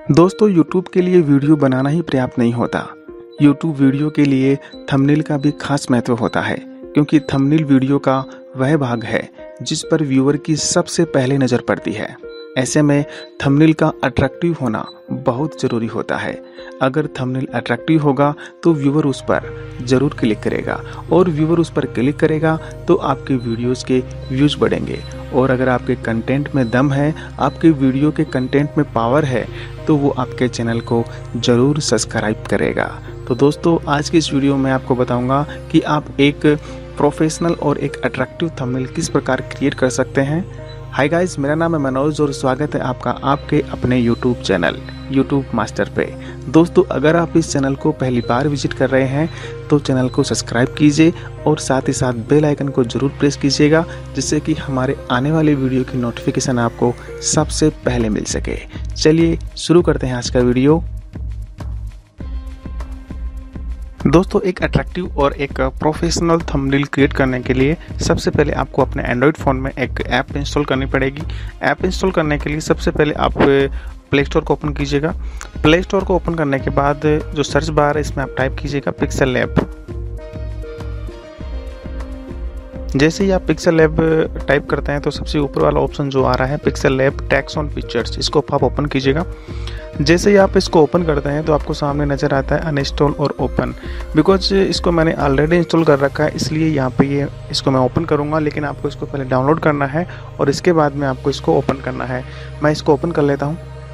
दोस्तों YouTube के लिए वीडियो बनाना ही पर्याप्त नहीं होता। YouTube वीडियो के लिए थंबनेल का भी खास महत्व होता है, क्योंकि थंबनेल वीडियो का वह भाग है जिस पर व्यूअर की सबसे पहले नज़र पड़ती है। ऐसे में थंबनेल का अट्रैक्टिव होना बहुत ज़रूरी होता है। अगर थंबनेल अट्रैक्टिव होगा तो व्यूअर उस पर ज़रूर क्लिक करेगा, और व्यूअर उस पर क्लिक करेगा तो आपके वीडियोस के व्यूज़ बढ़ेंगे। और अगर आपके कंटेंट में दम है, आपके वीडियो के कंटेंट में पावर है, तो वो आपके चैनल को ज़रूर सब्सक्राइब करेगा। तो दोस्तों, आज की इस वीडियो में आपको बताऊंगा कि आप एक प्रोफेशनल और एक अट्रैक्टिव थंबनेल किस प्रकार क्रिएट कर सकते हैं। हाय गाइस, मेरा नाम है मनोज और स्वागत है आपका आपके अपने यूट्यूब चैनल यूट्यूब मास्टर पे। दोस्तों, अगर आप इस चैनल को पहली बार विजिट कर रहे हैं तो चैनल को सब्सक्राइब कीजिए और साथ ही साथ बेल आइकन को ज़रूर प्रेस कीजिएगा, जिससे कि हमारे आने वाले वीडियो की नोटिफिकेशन आपको सबसे पहले मिल सके। चलिए शुरू करते हैं आज का वीडियो। दोस्तों, एक अट्रैक्टिव और एक प्रोफेशनल थंबनेल क्रिएट करने के लिए सबसे पहले आपको अपने एंड्रॉयड फ़ोन में एक ऐप इंस्टॉल करनी पड़ेगी। ऐप इंस्टॉल करने के लिए सबसे पहले आप प्ले स्टोर को ओपन कीजिएगा। प्ले स्टोर को ओपन करने के बाद जो सर्च बार है इसमें आप टाइप कीजिएगा पिक्सेल लैब। जैसे ही आप पिक्सेल लैब टाइप करते हैं तो सबसे ऊपर वाला ऑप्शन जो आ रहा है pixel lab text on pictures, इसको आप ओपन कीजिएगा। जैसे ही आप इसको ओपन करते हैं तो आपको सामने नज़र आता है अनइंस्टॉल और ओपन। बिकॉज इसको मैंने ऑलरेडी इंस्टॉल कर रखा है, इसलिए यहाँ पे इसको मैं ओपन करूँगा, लेकिन आपको इसको पहले डाउनलोड करना है और इसके बाद में आपको इसको ओपन करना है। मैं इसको ओपन कर लेता हूँ।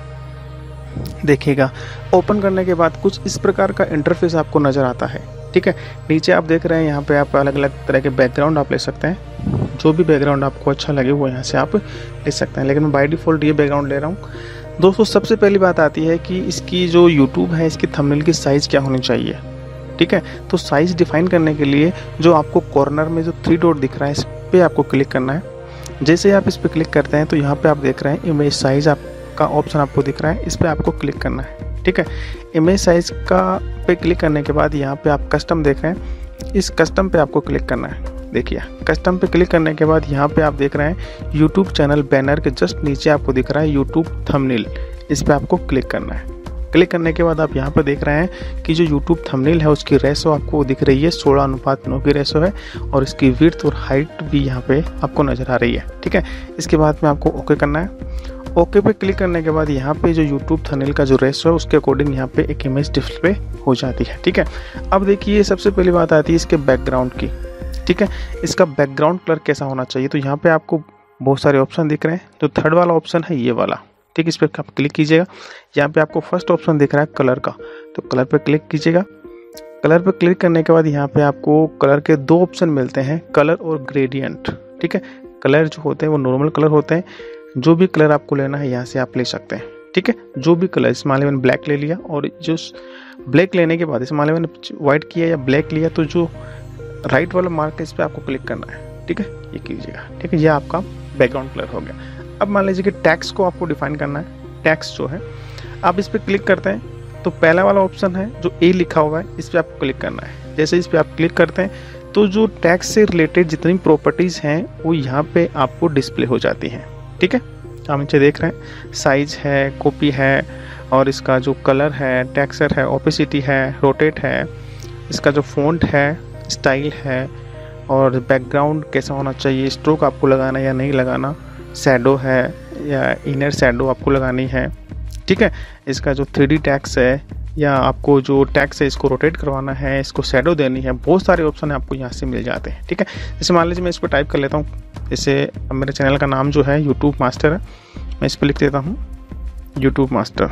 देखिएगा, ओपन करने के बाद कुछ इस प्रकार का इंटरफेस आपको नज़र आता है। ठीक है, नीचे आप देख रहे हैं यहाँ पे आप अलग अलग तरह के बैकग्राउंड आप ले सकते हैं। जो भी बैकग्राउंड आपको अच्छा लगे वो यहाँ से आप ले सकते हैं, लेकिन मैं बाय डिफ़ॉल्ट ये बैकग्राउंड ले रहा हूँ। दोस्तों, सबसे पहली बात आती है कि इसकी जो यूट्यूब है इसकी थंबनेल की साइज़ क्या होनी चाहिए। ठीक है, तो साइज़ डिफाइन करने के लिए जो आपको कॉर्नर में जो 3 डॉट दिख रहा है इस पर आपको क्लिक करना है। जैसे आप इस पर क्लिक करते हैं तो यहाँ पे आप देख रहे हैं इमेज साइज़ आपका ऑप्शन आपको दिख रहा है, इस पर आपको क्लिक करना है। ठीक है, इमेज साइज़ का पे क्लिक करने के बाद यहाँ पे आप कस्टम देख रहे हैं, इस कस्टम पे आपको क्लिक करना है। देखिए, कस्टम पे क्लिक करने के बाद यहाँ पे आप देख रहे हैं यूट्यूब चैनल बैनर के जस्ट नीचे आपको दिख रहा है यूट्यूब थंबनेल, इस पे आपको क्लिक करना है। क्लिक करने के बाद आप यहाँ पर देख रहे हैं कि जो यूट्यूब थंबनेल है उसकी रेशो आपको दिख रही है 16:9 की रेशो है, और इसकी विड्थ और हाइट भी यहाँ पे आपको नज़र आ रही है। ठीक है, इसके बाद में आपको ओके करना है। ओके पे क्लिक करने के बाद यहाँ पे जो यूट्यूब थंबनेल का जो रेशो है उसके अकॉर्डिंग यहाँ पे एक इमेज डिस्प्ले हो जाती है। ठीक है, अब देखिए सबसे पहली बात आती है इसके बैकग्राउंड की। ठीक है, इसका बैकग्राउंड कलर कैसा होना चाहिए, तो यहाँ पे आपको बहुत सारे ऑप्शन दिख रहे हैं। जो थर्ड वाला ऑप्शन है ये वाला, ठीक, इस पर आप क्लिक कीजिएगा। यहाँ पे आपको फर्स्ट ऑप्शन दिख रहा है कलर का, तो कलर पे क्लिक कीजिएगा। कलर पे क्लिक करने के बाद यहाँ पे आपको कलर के 2 ऑप्शन मिलते हैं, कलर और ग्रेडियंट। ठीक है, कलर जो होते हैं वो नॉर्मल कलर होते हैं, जो भी कलर आपको लेना है यहाँ से आप ले सकते हैं। ठीक है, जो भी कलर, इस मामले में ब्लैक ले लिया, और जो ब्लैक लेने के बाद इस मामले में व्हाइट किया या ब्लैक लिया, तो जो राइट वाला मार्क है इस पर आपको क्लिक करना है। ठीक है, ये कीजिएगा। ठीक है, ये आपका बैकग्राउंड कलर हो गया। अब मान लीजिए कि टैक्स को आपको डिफाइन करना है। टैक्स जो है आप इस पर क्लिक करते हैं तो पहला वाला ऑप्शन है जो ए लिखा हुआ है, इस पर आपको क्लिक करना है। जैसे इस पर आप क्लिक करते हैं तो जो टैक्स से रिलेटेड जितनी प्रॉपर्टीज़ हैं वो यहाँ पे आपको डिस्प्ले हो जाती हैं। ठीक है, आप नीचे देख रहे हैं साइज है, कॉपी है, और इसका जो कलर है, टेक्सचर है, ओपेसिटी है, रोटेट है, इसका जो फ़ॉन्ट है, स्टाइल है, और बैकग्राउंड कैसा होना चाहिए, स्ट्रोक आपको लगाना या नहीं लगाना, शैडो है या इनर शैडो आपको लगानी है। ठीक है, इसका जो 3D टैक्स है या आपको जो टैक्स है इसको रोटेट करवाना है, इसको शैडो देनी है, बहुत सारे ऑप्शन आपको यहाँ से मिल जाते हैं। ठीक है, जैसे मान लीजिए मैं इस पर टाइप कर लेता हूँ। जैसे मेरे चैनल का नाम जो है यूट्यूब मास्टर है, मैं इस पर लिख देता हूँ यूट्यूब मास्टर।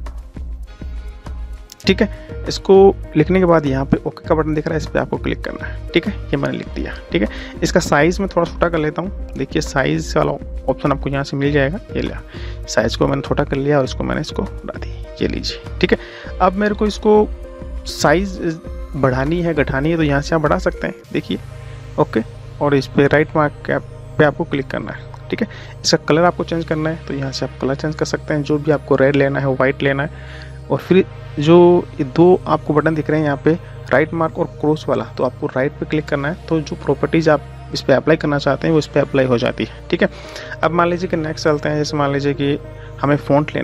ठीक है, इसको लिखने के बाद यहाँ पे ओके का बटन दिख रहा है, इस पर आपको क्लिक करना है। ठीक है, ये मैंने लिख दिया। ठीक है, इसका साइज़ मैं थोड़ा छोटा कर लेता हूँ। देखिए, साइज़ वाला ऑप्शन आपको यहाँ से मिल जाएगा। ये लिया, साइज़ को मैंने छोटा कर लिया और इसको मैंने इसको बढ़ा दी। ये लीजिए। ठीक है, अब मेरे को इसको साइज़ बढ़ानी है, घटानी है, तो यहाँ से आप बढ़ा सकते हैं। देखिए, ओके, और इस पर राइट मार्क पे आपको क्लिक करना है। ठीक है, इसका कलर आपको चेंज करना है तो यहाँ से आप कलर चेंज कर सकते हैं, जो भी आपको रेड लेना है, वाइट लेना है। और फिर जो ये 2 आपको बटन दिख रहे हैं यहाँ पे राइट मार्क और क्रॉस वाला, तो आपको राइट पे क्लिक करना है, तो जो प्रॉपर्टीज़ आप इस पर अप्लाई करना चाहते हैं वो इस पर अप्लाई हो जाती है। ठीक है, अब मान लीजिए कि नेक्स्ट चलते हैं। जैसे मान लीजिए कि हमें फ़ॉन्ट लेना है।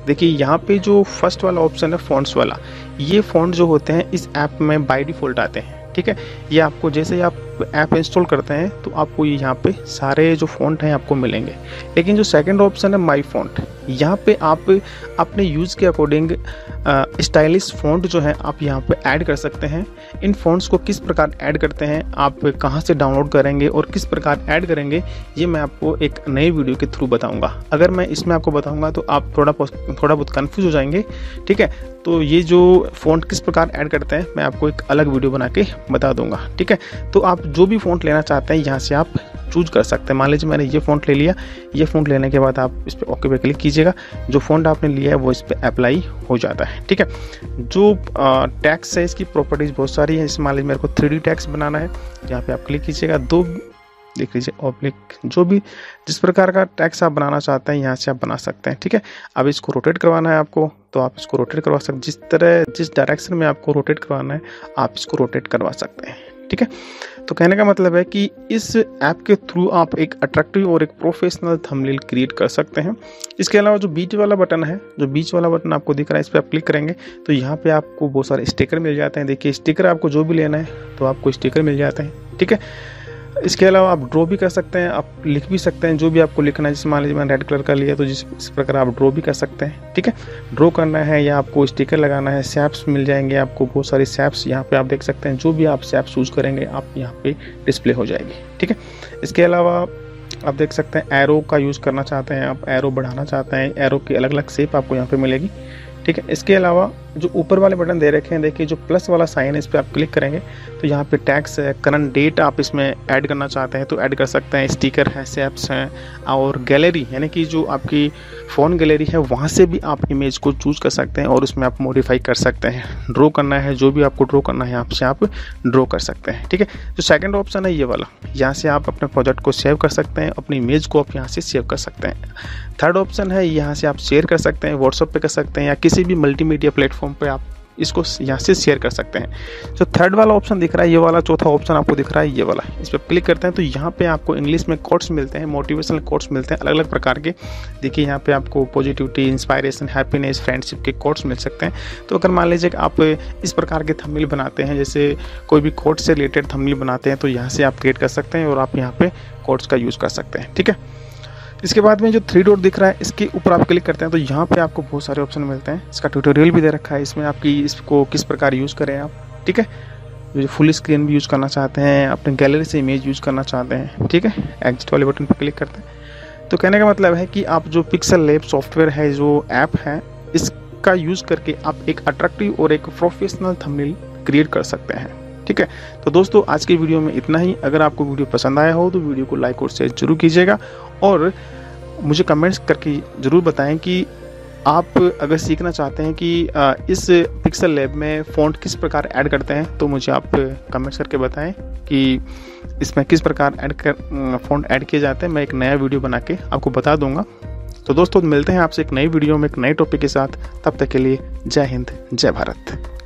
देखिए यहाँ पे जो फर्स्ट वाला ऑप्शन है फ़ॉन्ट्स वाला, ये फ़ॉन्ट जो होते हैं इस ऐप में बाय डिफ़ॉल्ट आते हैं, ठीक है। ये आपको जैसे ही आप ऐप इंस्टॉल करते हैं तो आपको ये यहाँ पे सारे जो फ़ॉन्ट हैं आपको मिलेंगे। लेकिन जो सेकंड ऑप्शन है माय फ़ॉन्ट, यहाँ पे आप अपने यूज़ के अकॉर्डिंग स्टाइलिश फ़ॉन्ट जो है आप यहाँ पे ऐड कर सकते हैं। इन फ़ॉन्ट्स को किस प्रकार ऐड करते हैं, आप कहाँ से डाउनलोड करेंगे और किस प्रकार ऐड करेंगे, ये मैं आपको एक नए वीडियो के थ्रू बताऊँगा। अगर मैं इसमें आपको बताऊँगा तो आप थोड़ा बहुत कन्फ्यूज़ हो जाएंगे, ठीक है। तो ये जो फ़ॉन्ट किस प्रकार ऐड करते हैं मैं आपको एक अलग वीडियो बना के बता दूंगा, ठीक है। तो आप जो भी फ़ॉन्ट लेना चाहते हैं यहाँ से आप चूज कर सकते हैं। मान लीजिए मैंने ये फ़ॉन्ट ले लिया, ये फ़ॉन्ट लेने के बाद आप इस पर ओके पे क्लिक कीजिएगा, जो फ़ॉन्ट आपने लिया है वो इस पर अप्लाई हो जाता है, ठीक है। जो टैक्स है इसकी प्रॉपर्टीज़ बहुत सारी है। मान लीजिए मेरे को 3D टैक्स बनाना है, यहाँ पे आप क्लिक कीजिएगा, दो देख लीजिए ऑब्लिक, जो भी जिस प्रकार का टैक्स आप बनाना चाहते हैं यहाँ से आप बना सकते हैं, ठीक है। अब इसको रोटेट करवाना है आपको तो आप इसको रोटेट करवा सकते हैं, जिस डायरेक्शन में आपको रोटेट करवाना है आप इसको रोटेट करवा सकते हैं, ठीक है। तो कहने का मतलब है कि इस ऐप के थ्रू आप एक अट्रैक्टिव और एक प्रोफेशनल थंबनेल क्रिएट कर सकते हैं। इसके अलावा जो बीच वाला बटन है, जो बीच वाला बटन आपको दिख रहा है, इस पर आप क्लिक करेंगे तो यहाँ पे आपको बहुत सारे स्टिकर मिल जाते हैं। देखिए स्टिकर आपको जो भी लेना है तो आपको स्टिकर मिल जाते हैं, ठीक है। इसके अलावा आप ड्रॉ भी कर सकते हैं, आप लिख भी सकते हैं जो भी आपको लिखना है। जैसे मान लीजिए मैंने रेड कलर का लिया तो इस प्रकार आप ड्रॉ भी कर सकते हैं, ठीक है। ड्रॉ करना है या आपको स्टिकर लगाना है, शैप्स मिल जाएंगे आपको, बहुत सारी शैप्स यहाँ पे आप देख सकते हैं। जो भी आप शैप्स यूज़ करेंगे आप यहाँ पे डिस्प्ले हो जाएगी, ठीक है। इसके अलावा आप देख सकते हैं एरो का यूज़ करना चाहते हैं, आप एरो बढ़ाना चाहते हैं, एरो की अलग अलग शेप आपको यहाँ पे मिलेगी, ठीक है। इसके अलावा जो ऊपर वाले बटन दे रखे हैं, देखिए जो प्लस वाला साइन है इस पर आप क्लिक करेंगे तो यहाँ पे टैक्स है, करंट डेट आप इसमें ऐड करना चाहते हैं तो ऐड कर सकते हैं, स्टिकर है, शैप्स हैं, और गैलरी यानी कि जो आपकी फ़ोन गैलरी है वहाँ से भी आप इमेज को चूज़ कर सकते हैं और उसमें आप मॉडिफाई कर सकते हैं। ड्रॉ करना है, जो भी आपको ड्रॉ करना है यहाँ से आप ड्रॉ कर सकते हैं, ठीक है। जो सेकंड ऑप्शन है ये वाला, यहाँ से आप अपने प्रोजेक्ट को सेव कर सकते हैं, अपनी इमेज को आप यहाँ से सेव कर सकते हैं। थर्ड ऑप्शन है यहाँ से आप शेयर कर सकते हैं, व्हाट्सएप पे कर सकते हैं या किसी भी मल्टीमीडिया प्लेटफॉर्म पे आप इसको यहाँ से शेयर कर सकते हैं। जो थर्ड वाला ऑप्शन दिख रहा है ये वाला, चौथा ऑप्शन आपको दिख रहा है ये वाला, इस पर क्लिक करते हैं तो यहाँ पे आपको इंग्लिश में कोट्स मिलते हैं, मोटिवेशनल कोट्स मिलते हैं अलग अलग प्रकार के। देखिए यहाँ पे आपको पॉजिटिविटी, इंस्पायरेशन, हैप्पीनेस, फ्रेंडशिप के कोट्स मिल सकते हैं। तो अगर मान लीजिए आप इस प्रकार के थंबनेल बनाते हैं, जैसे कोई भी कोट से रिलेटेड थंबनेल बनाते हैं तो यहाँ से आप क्रिएट कर सकते हैं और आप यहाँ पे कोट्स का यूज़ कर सकते हैं, ठीक है। इसके बाद में जो 3 डॉट दिख रहा है इसके ऊपर आप क्लिक करते हैं तो यहाँ पे आपको बहुत सारे ऑप्शन मिलते हैं। इसका ट्यूटोरियल भी दे रखा है, इसमें आपकी इसको किस प्रकार यूज़ करें आप, ठीक है। जो फुल स्क्रीन भी यूज़ करना चाहते हैं, अपने गैलरी से इमेज यूज़ करना चाहते हैं, ठीक है, एग्जिट वाले बटन पर क्लिक करते हैं। तो कहने का मतलब है कि आप जो पिक्सल लैब सॉफ्टवेयर है, जो ऐप है, इसका यूज़ करके आप एक अट्रैक्टिव और एक प्रोफेशनल थंबनेल क्रिएट कर सकते हैं, ठीक है। तो दोस्तों आज की वीडियो में इतना ही। अगर आपको वीडियो पसंद आया हो तो वीडियो को लाइक और शेयर जरूर कीजिएगा और मुझे कमेंट्स करके ज़रूर बताएं कि आप अगर सीखना चाहते हैं कि इस पिक्सल लैब में फ़ॉन्ट किस प्रकार ऐड करते हैं तो मुझे आप कमेंट्स करके बताएं कि इसमें किस प्रकार फ़ॉन्ट ऐड किए जाते हैं। मैं एक नया वीडियो बना के आपको बता दूंगा। तो दोस्तों मिलते हैं आपसे एक नई वीडियो में एक नए टॉपिक के साथ। तब तक के लिए जय हिंद, जय भारत।